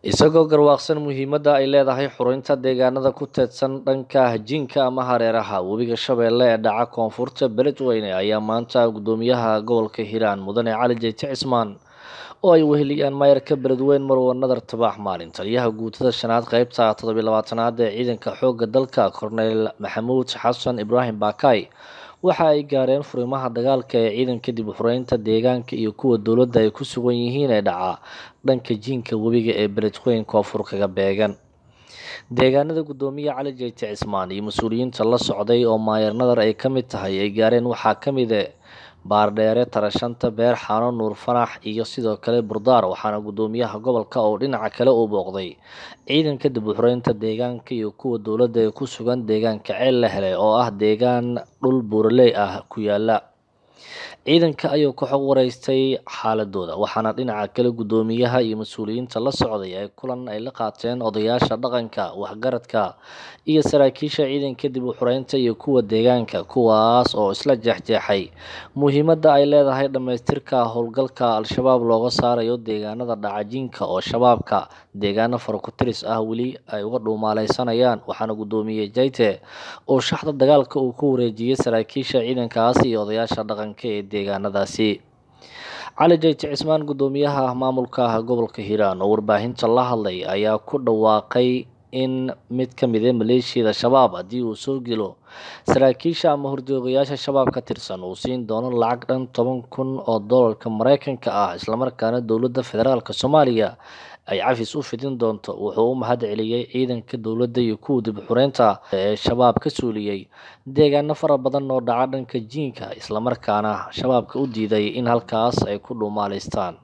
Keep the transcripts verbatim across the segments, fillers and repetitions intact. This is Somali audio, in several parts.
isagoo garwaaqsan muhiimadda ay leedahay xureynta deegaanada ku teedsan dhanka jinka ama hareeraha webiga Shabeelle ee dhaca koonfurta Beledweyne ayaa maanta gudoomiyaha gobolka Hiiraan Mudane Cali Jeyti Cismaan oo ay weheliyaan maayarka Beledweyne Marwo Nadar Tabax maalin taliyaha guutada shanaad qaybta toddoba iyo labaatanaad ee ciidanka xoogga dalka Korneyl Maxamuud Xasan Ibraahim Baakay waxa ay gaareen furimaha dagaalka ee ciidanka dib u xureynta deegaanka iyo kuwa dowladda ay ku sugan yihiin ee dhaca dhanka jinka webiga ee Beledweyne koonfur kaga beegan deegaanada gudoomiyaha Cali Jeyti Cismaan iyo mas'uuliyiinta la socday oo maayar Nadar ay ka mid tahay ay gaareen waxaa ka mid ah baardheere tarashanta beer xaano nuur farax iyo sidoo kale burdaar waxaana gudoomiyaha gobolka oo dhinaca kale u booqday ciidanka dib u xureynta deegaanka iyo kuwa dowladda ee ku sugan deegaanka ceel la helay oo ah deegaan dhul buuraley ah ku yaala ciidanka ayuu ku xog wareystay xaaladooda waxaana dhinaca kale gudoomiyaha iyo mas'uuliyiinta la socday ay kulan ay la qaateen odayaasha dhaqanka waxgaradka iyo saraakiisha ciidanka dib u xureynta iyo kuwa deegaanka kuwaas oo isla jeexjeexay muhiimadda ay leedahay dhamaystirka howlgalka al-shabaab looga saarayo deegaanada dhacajinka oo shabaabka deegaano faraku-tiris ah weli ay uga dhuumaaleysanayaan waxaana gudoomiye Jeyti oo shaxda dagaalka uu ku wareejiyay saraakiisha ciidankaas iyo odayaasha dhaqanka ee deegaanadaasi Cali Jeyti Cismaan gudoomiyaha maamulka gobolka Hiiraan oo warbaahinta la hadlay ayaa ku dhawaaqay in mid ka mid ah maleeshiyada shabaab haddii uu soo galo saraakiisha ama hordoogayaasha shabaab ka tirsan uu siin doono lacag dhan toban kun oo doolarka Mareykanka ah isla markaana dowladda federaalka Soomaaliya ay cafis u fidin doonto wuxuu u mahad celiyay ciidanka dowladda iyo kuwa dib u xureynta ee shabaab ka suuliyay deegaano fara badan oo dhaca dhanka jinka isla markaana shabaabka u diiday in halkaas ay ku dhuumaaleystaan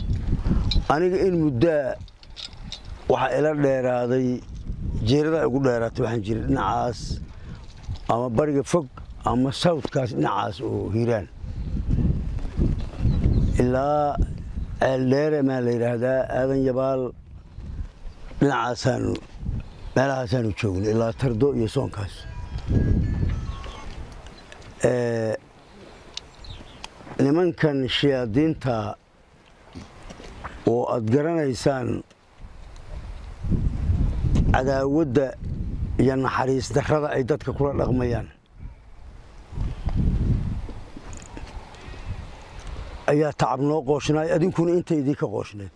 aniga in muddo waxa ila dheeraaday jeerada ugu dheeraatay waxaan jiray dhinacaas ama bariga fog ama southkaas dhinacaas oo Hiiraan ilaa Eldere ma la yiraahdaa aadan yabaal dhinacaasaan meelahaasaan joognay ilaa tardo iyo soonkaas ee nimankan shiyaadiinta oo aad garanaysaan cadaawadda iyo naxariis darrada ay dadka kula dhaqmayaan ayaa tacab noo qooshnay adinkuna intaydii ka qooshneed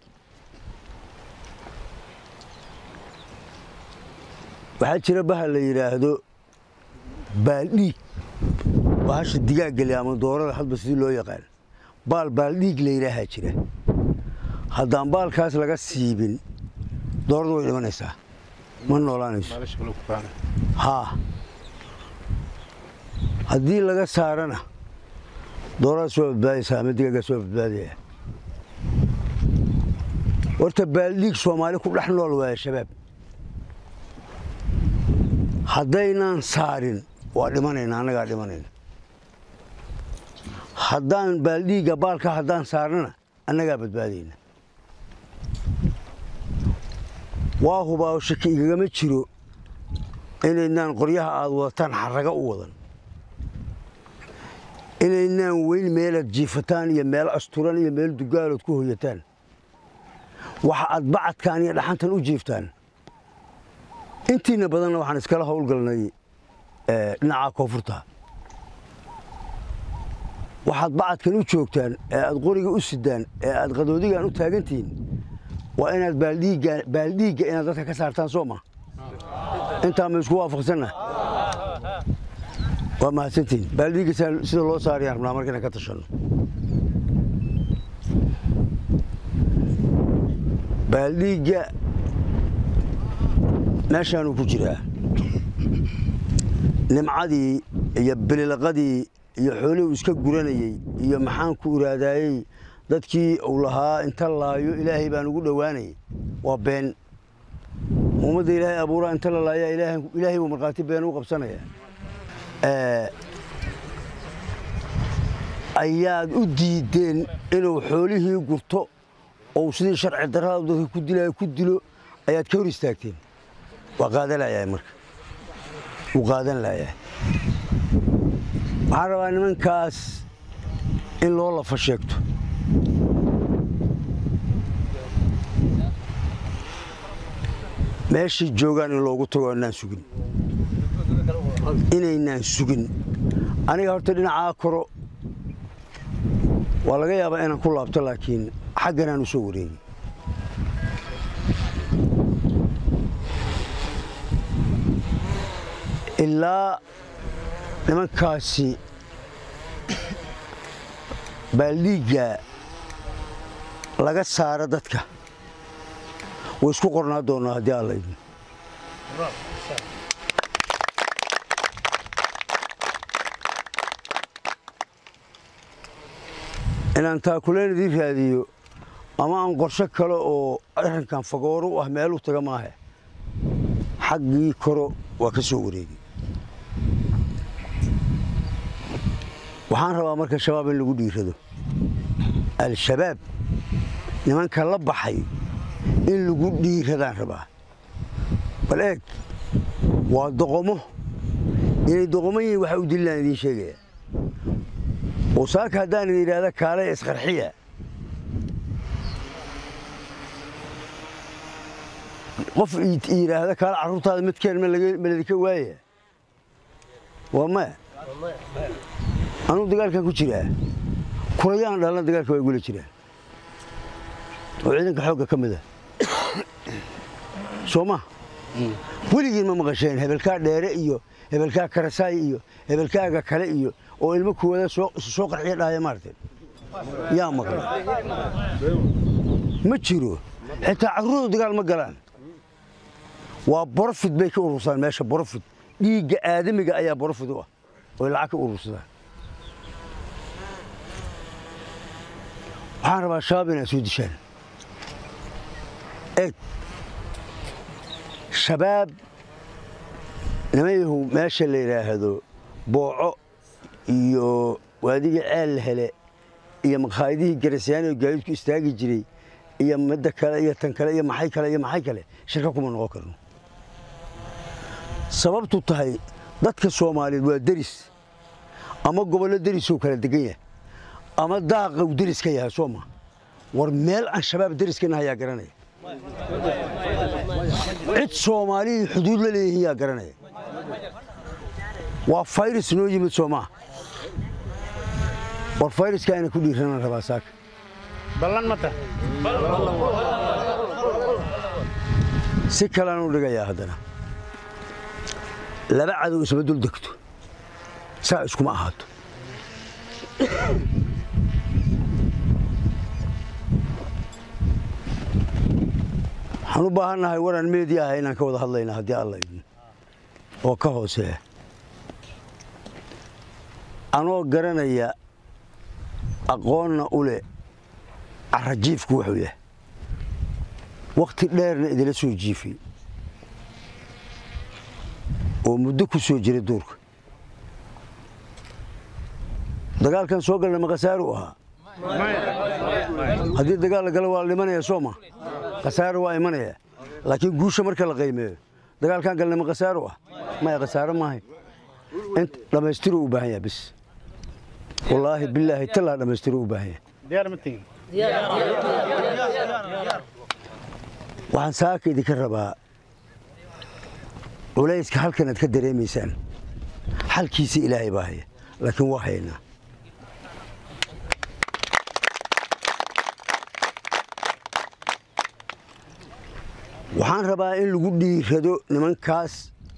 waxaa jira baha la yiraahdo baaldhiig bahasha digaagga ama doorada hadba sidii loo yaqaan baal baaldhiig la yiraahaa jira haddaan baalkaas laga siibin dooradu way dhimanaysaa ma noolaanayso haa haddii laga saarana doorada soo badbaadaysaa ama digaaga soo badbaadaya horta baaldhiig Soomaali ku dhex nool waa shabaab haddaynan saarin waa dhimanayna anaga dhimanayna haddaan baaldhiiga baalka haddaan saarnana anaga badbaadayna waa hubaa shaki igama jiro inaynaan qoryaha aad wadataan xaraga u wadan inaynaan weyn meelaad jiifataan iyo meel asturan iyo meel dugaalood ku hoyataan waxa aad bacadkaan iyo dhaxantan u jiiftaan intiina badanna waxaan iskala howlgalnay dhinaca koonfurta waxaad bacadkan u joogtaan ee aad qoriga u sidaan ee aad qadoodigan u taagantihiin waa inaad baaldhiiga baaldhiiga inaad dadka ka saartaan soo ma intaa ma isku waafaqsanna waa mahadsantiin baaldhiiga sida loo saarayaan rabnaa markayna ka tashano baaldhiiga meeshaanuu ku jiraa nimcadii iyo bililaqadii iyo xoolihii iska guranayay iyo maxaan ku iraadaayey dadkii uu lahaa inta laayo ilaahay baan ugu dhowaanayay waa been ummadda ilaahay abuuraa inta la laaya ilaahay buu markhaati been u qabsanaya ayaad u diideen inuu xoolihii gurto oo sidii sharci darrada dadka ku dilay ku dilo ayaad ka hor istaagteen waa qaadan laayay marka u qaadan laayay waxaan rabaa nimankaas in loo lafa sheegto meeshii joogaan in loogu tago inaan sugin inaynaan sugin aniga horta dhinacaa koro waa laga yaabaa inaan ku laabto laakiin xagganaan u soo wareegay ilaa nimankaasi baaldhiigga laga saaro dadka way isku qornaa doonaa haddii alla idin inaan taakuleen idiin raadiyo ama aan qorsho kale oo arrinkan fagooro u ah meel u taga maahe xaggii koro waa ka soo wareegay waxaan rabaa marka shabaab in lagu dhiirado al-shabaab nimanka la baxay in lagu dhiiradaan rabaa bal eeg waa doqomo inay doqomo yihiin waxa u dillaan idiin sheegaya oo saaka haddaan idin yidhaahda kaalay isqarxiya qof yidhaahda kaale carruurtaada midkeen ma ladinka waaya waa maya anuu dagaalkan ku jiraa kurayaan dhalna dagaalka waa igula jiraan oo ciidanka xoogga ka mid ah soo ma weligiin ma maqasheen hebelkaa dheere iyo hebelkaa karasaay iyo hebelkaaga kale iyo oo ilmo kuwada soo qarxiya dhahaya maarteen yaa maqlay ma jiro xitaa carruurdu dagaal ma galaan waa borofid bay ka urursaan meesha borofid dhiigga aadamiga ayaa borofid u ah oo lacag ka urursadaan waxaan rabaa shabaab inaad soo dishaan eeg shabaab nimayahu meesha la yidhaahdo booco iyo waadigii ceel la hele iyo maqaayadihii garasyaani oo gaadiidku istaagi jiray iyo midda kale iyo tan kale iyo maxay kale iyo maxay kale shirka kuma noqon karno sababtu tahay dadka Soomaaliyeed waa deris ama gobollo deris oo kala degan yahay ama daaqa uu deris ka yahay Soomaa war meel aan shabaab deris ka nahay garanay cid Soomaali xuduud la leeyahay garanay waa virus noo yimid Soomaa war fayraska ayna ku dhiiranaan rabaa saaka ballan mata si kale aan u dhigayaa haddana laba cadow isma dul degto saa iskuma ahaato waxaan u baahannahay waraan meediya ah inaan ka wada hadlayna haddii alla idin oo ka hooseeya anoo garanaya aqoonna u leh carrajiifku wuxuu yahay waqti dheerna idila soo jiifay oo muddo ku soo jiray duurka dagaalkan soo galna maqasaaru ahaa haddii dagaal la galo waa la dhimanaya sooma khasaaro waa imanaya laakiin guusha marka la qiimeeyo dagaalkan galna maqasaaru ah maya khasaaro maahay int dhammaystiru u baahan yahay bis والله بالله تلا دمسترو باهي ديار متين waxaan saaka idinka rabaa culayska halkan aad ka dareemaysaan xalkiisa ilaahay baa haya laakiin waa haynaa waxaan rabaa in lagu dhiirado nimankaas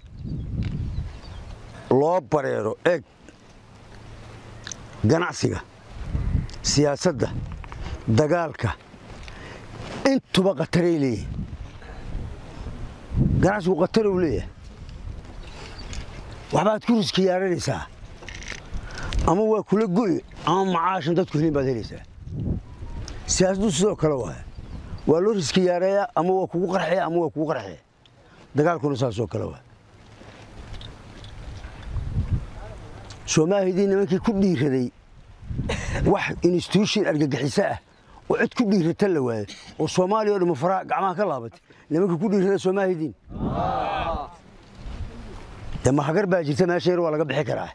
loo bareero eeg ganacsiga siyaasadda dagaalka intuba qataray leeyahay ganacsigu qatar uu leeyahay waxbaad ku riski yaaranaysaa ama waa kula goy ama macaashan dadku helin baad helaysaa siyaasaddu sidoo kale waaya waa loo riski yaareeyaa ama waa kugu qarxaya ama waa kugu qarxaya dagaalkuna saasoo kale waaya Soomaalidii nimankii ku dhiiraday wax institution argagixiso ah oo cid ku dhiirata la waayay oo Soomaaliya oo faraha gacmaha ka laabatay nimankii ku dhiirada Soomaalidii dama hagar baa jirta meesha waa laga bixi karaa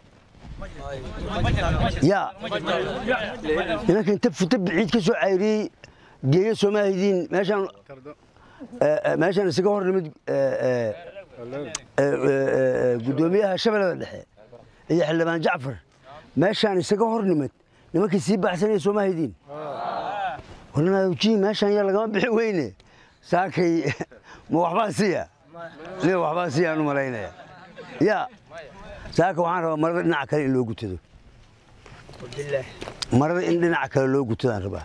ya nimanka inta futa biciid ka soo cayriyay geeyo Soomaalidii meeshan meeshaan isaga hor nimid gudoomiyaha shabeellada dhexe iyo xildhibaan Jacfar meeshaan isaga hor nimid nimankii sii baxsanay Soomaaliyiin warna uji meeshaan yaa laga bixi weyne saakay ma waxba siya lee waxba siya anu malaynaya ya saaka waxaan rabaa marada dhinaca kale in loo gutado marada in dhinaca kale loo gutadaan rabaa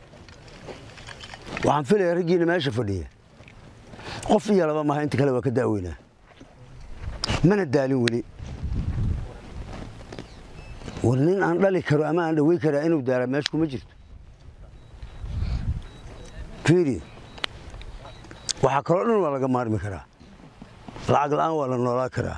waxaan filayaa ragiina meesha fadhiya qof iyo laba ma inta kale waa ka daaweynaa mana daalin wali warnin aan dhali karo ama aan dhawey karo inuu daara meesha kuma jirto fiiri waxa kale dhan waa laga maarmi karaa lacag la'aan waa la noolaan karaa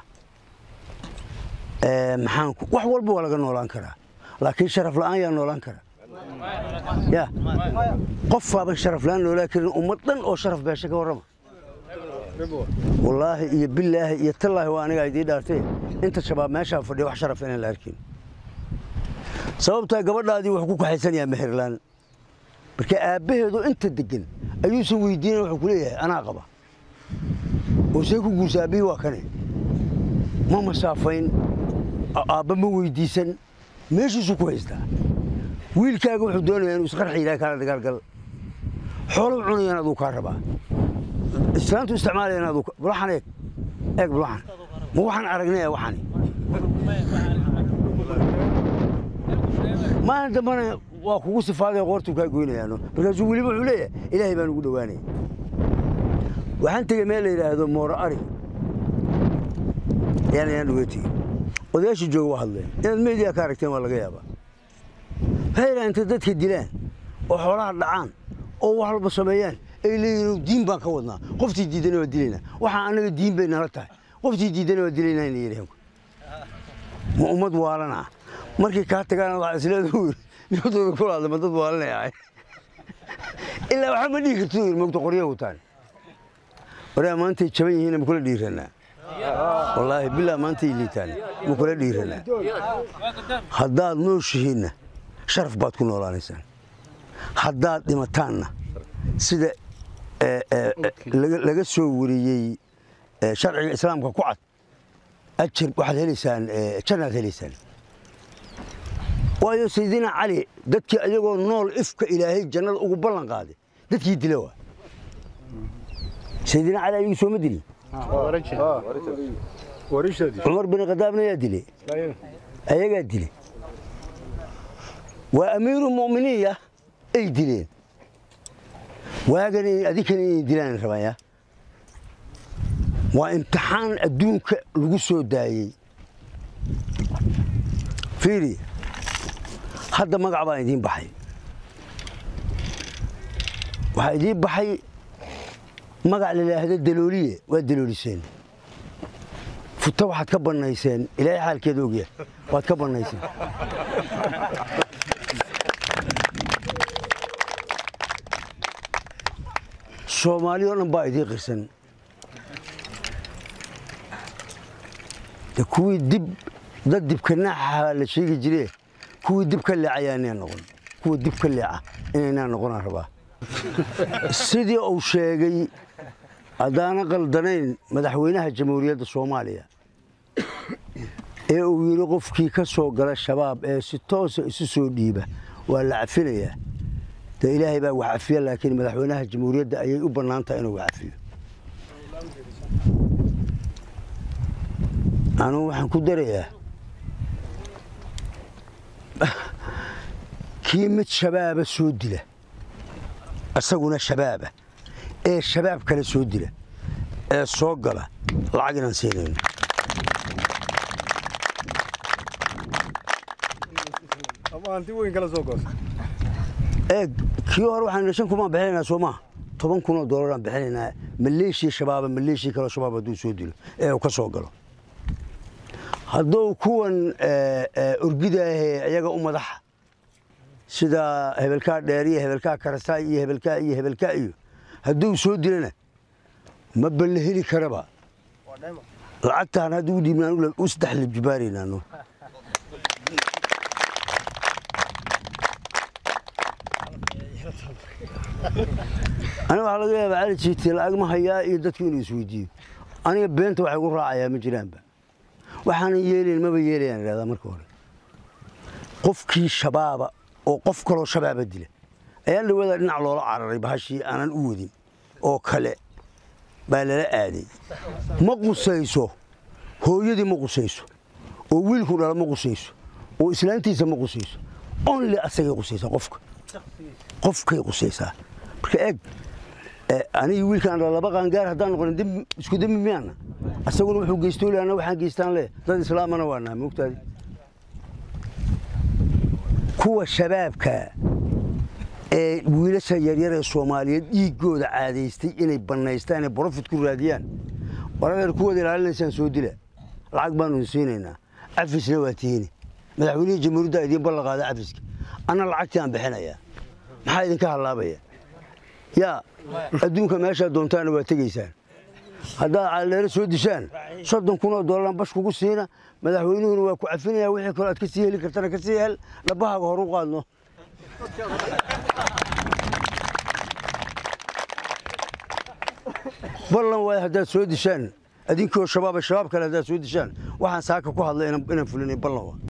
ee maxaan wax walba waa laga noolaan karaa laakiin sharaf la'aan yaa noolaan karaa يا قف هذا الشرف لأنه لكن أمتنا أو شرف بهالشكل ورمى والله يا بالله يا تالله وأنا قاعد يدارتي أنت شباب ما شاف فدي وح شرف هنا الأركين سببتها قبل هذه وحقوق حسن يا مهرلان بركة أبيه ذو أنت تدقن أيوسوي دين وحقوليه أنا قبا وسيكو جوسابي وكني ما مسافين أبى مويديسن ماشي سو كويس ده wiilkaaga wuxuu doonayaa inuu isqarxi ilaa kala dagaalgal xoolo cunayaan aduu ka rabaa islaantu isticmaalayaan aduu bulaxan eeg eeg bulaxan ma waxaan aragnay waxani ma dambana waa kugu sifaaday qoortu ka goynayaano markaasuu weliba wuxuu leeyahay ilaahay baan ugu dhawaanay waxaan tagay meel la yiraahdo moora ari yani aan weeti odayaashu joogo hadleen inaad media ka aragteen waa laga yaabaa هاي أنت تدك الدلان وحولها الدعان أو واحد بسميان اللي الدين بان كودنا قفتي الدين ودلينا وحنا أنا الدين بين هرتها قفتي الدين ودلينا اللي يريهم مؤمد وارنا مركي كاتك أنا ضاع سلادور يقولوا كل هذا ما تدوارنا يعني إلا محمد يكتور مقطع قرية وتاني ولا ما أنت تشبيه هنا بكل ديرنا والله بالله ما أنت اللي تاني بكل ديرنا حداد نوش هنا شرف baad ku noolaanaysaan haddaad dhimataanna sida laga soo wariyay sharciga islaamka ku cad ajir waxaad helaysaan jannaad helaysaan waayo sayidina cali dadkii ayagoo nool ifka ilaahay jannada ugu ballan qaaday dadkii dila waa sayidina cali ayuu soo madili cumar bin khadaabna yaa dilay ayagaa dilay وأمير المؤمنين أي دلين واجني أذكرني دلان ربايا وامتحان الدنيا لجسوا داي فيري هذا ما قعبان يدين بحي وهيدين بحي ما قال له هذا الدلولية والدلوليسين فتوا حتكبر نيسين إلى حال كده وجيه وحتكبر نيسين Soomaaliya oo dhan baa idin qirsan kuwii dib dad dib ka naaxa la sheegi jiray kuwii dib ka leecayaanay noqon kuwii dib ka leeca inay noqon rabaa sidii uu sheegay adaana qaldanayn madaxweynaha jamhuuriyadda Soomaaliya ee uu yiri qofkii ka soo gala shabaab ee si toos ah isu soo dhiiba waa la cafinayaa إلهي بقى وعافية لكن مدحونها الجمهورية ده أي أبنانتا إنه وعافية أنا وحن كدرية كيمة شباب السود له أسقونا الشباب إيه الشباب كان السود له إيه الصوق له العقل نسينين أما أنت وين كلا صوقك إيه كيو أروح أنا شنكم ما بحلنا سوما طبعا كنا دولار بحلنا مليشي شباب مليشي كلا شباب دو سوديل إيه وكسوقلو هذو كون أرجدا يجا أم ضح سدا هبلكا داري هبلكا كرساي هبلكا إيه هبلكا إيه هذو سوديلنا ما بلهلي كربا لعدت أنا دودي من أقول أستح للجباري لأنه أنا waxaa laga yaabaa cali jiiti lacag ma hayaa iyo dadku inuu isweydiiyo aniga beenta waxay ugu raacayaa ma jiraanba waxaan yeelin ma yeelayaan raada marka hore qofkii shabaaba oo qof kale shabaaba dila ayaa la wada dhinac loola cararay bahashii aanan u wadin oo kale baa la aaday ma qusayso hooyadii ma qusayso oo wiilku dhala ma qusayso oo islaantiisa ma qusayso only asagay qusaysa qofka qofkay qusaysaa marka eeg aniga wiilkan laba qaangaar haddaan noqon dib isku dib miyana asaguna wuxuu geystoo leena waxaan geystaan le dad islaamana waa nahay moogtaadi kuwa shabaabka ee wiilasha yaryar ee Soomaaliyeed dhiigooda caadaystay inay banaystaan ee profit ku raadiyaan waradeer kuwada ilaalinaysan soo dila lacag baanu siinaynaa afisna waa tiini madaxweynaha jamhuuriyadda idin ballan qaaday afiska ana lacagtii aan bixinayaa maxaa idin ka halaabaya yaa adduunka meesha doontaan waa tageysaan haddaa caleero soo dishaan soddon kun oo dollar bash kugu siina madaxweynuhu waa ku cafinaya wixii kale aad ka sii heli kartana ka sii hel labahaaga hor u qaadno ballan way haddaad soo dishaan adinkoo shabaab shabaab kale haddaad soo dishaan waxaan saaka ku hadlay inaan fulinay ballan